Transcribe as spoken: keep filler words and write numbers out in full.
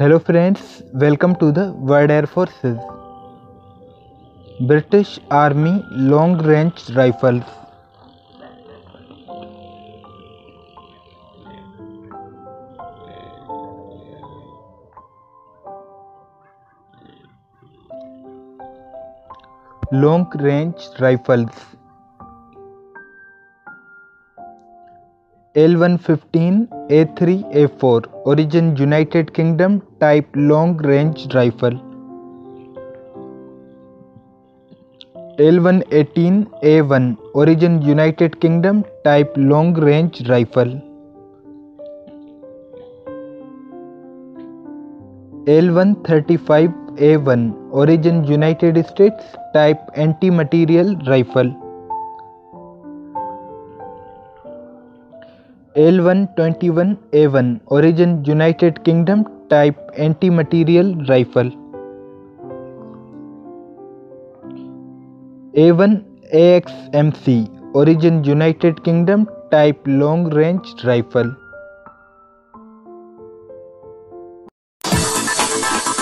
Hello friends, welcome to the World Air Forces. British Army Long Range Rifles. Long Range Rifles. L one fifteen A three A four, origin United Kingdom, type long range rifle. L one eighteen A one, origin United Kingdom, type long range rifle. L one thirty-five A one, origin United States, type anti-material rifle. L one twenty-one A one, origin United Kingdom, type anti-material rifle. A one A X M C, origin United Kingdom, type long range rifle.